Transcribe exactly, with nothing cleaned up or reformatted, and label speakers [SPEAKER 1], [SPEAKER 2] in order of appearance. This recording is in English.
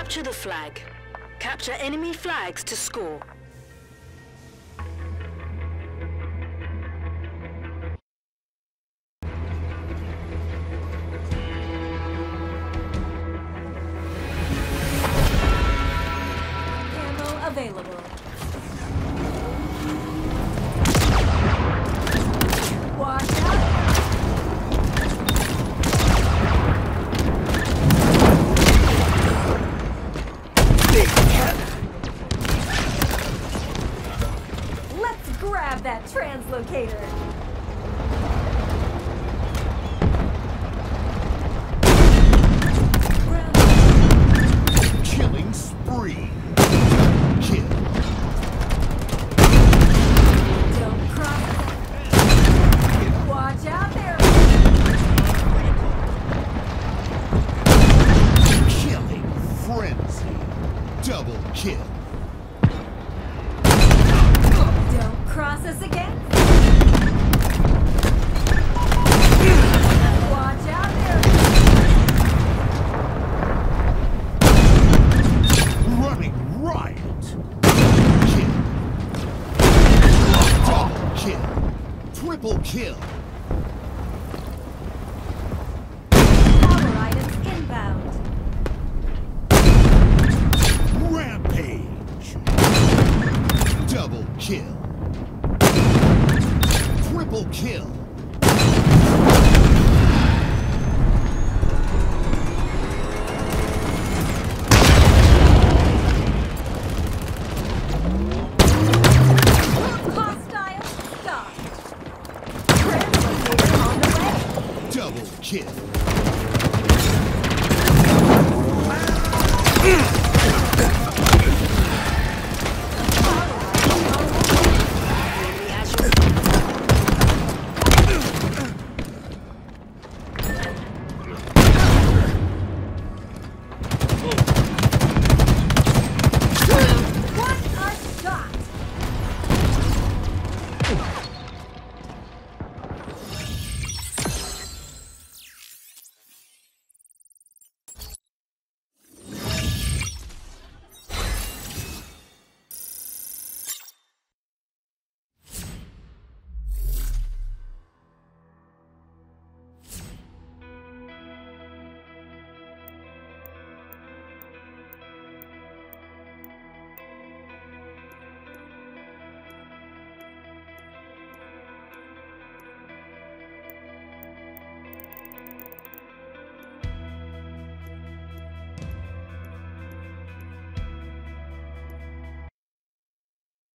[SPEAKER 1] Capture the flag. Capture enemy flags to score.
[SPEAKER 2] Ammo available. Watch out! Let's grab that translocator.
[SPEAKER 3] Killing spree. Kill.
[SPEAKER 2] Don't cross. Watch out there.
[SPEAKER 3] Killing frenzy. Double kill.
[SPEAKER 2] Don't cross us again. Watch out there.
[SPEAKER 3] Running riot. Kill. Double kill. Triple kill.
[SPEAKER 2] Power items inbound.
[SPEAKER 3] Rampage. Double kill. Triple kill.
[SPEAKER 2] Hostile stopped. Translocator on the way.
[SPEAKER 3] Double kill.